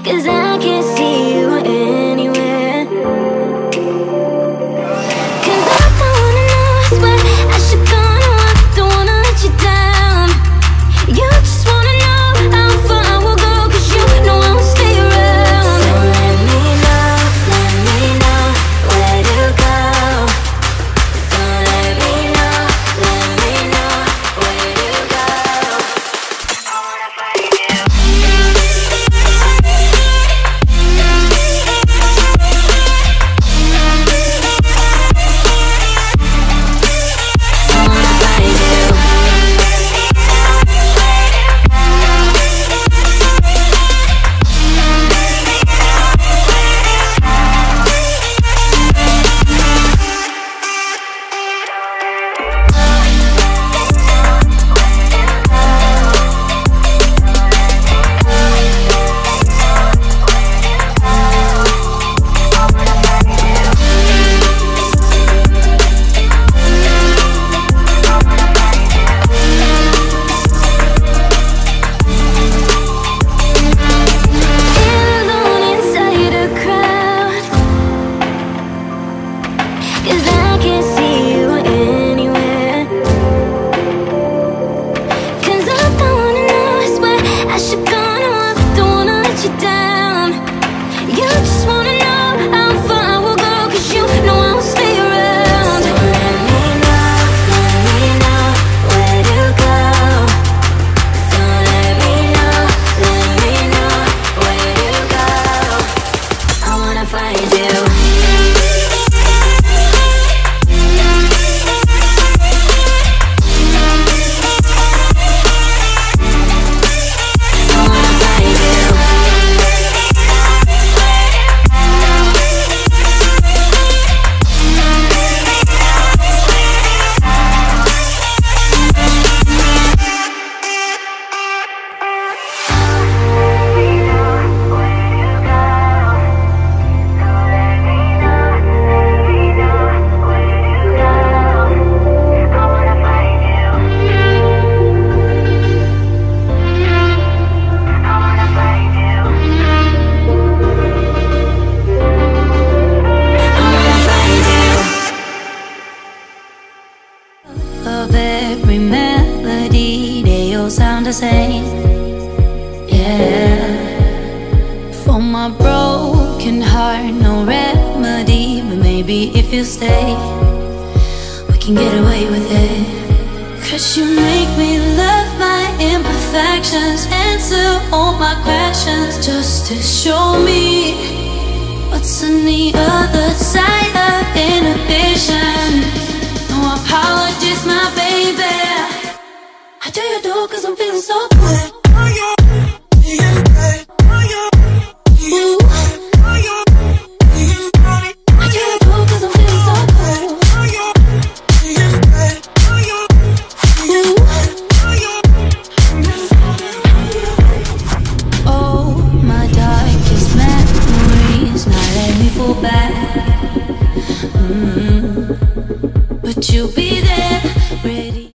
'cause I can't see you anywhere. 'Cause I don't wanna know, I swear I should go on. I don't wanna let you down. You just wanna know how far I will go, 'cause you know I will stay around. So let me know where to go. So let me know where to go. I wanna find you. Of every melody, they all sound the same. Yeah. For my broken heart, no remedy, but maybe if you stay, we can get away with it. 'Cause you make me love my imperfections, answer all my questions, just to show me what's on the other side of inhibition. No apologies, my baby. I do you do 'cause I'm feeling so good.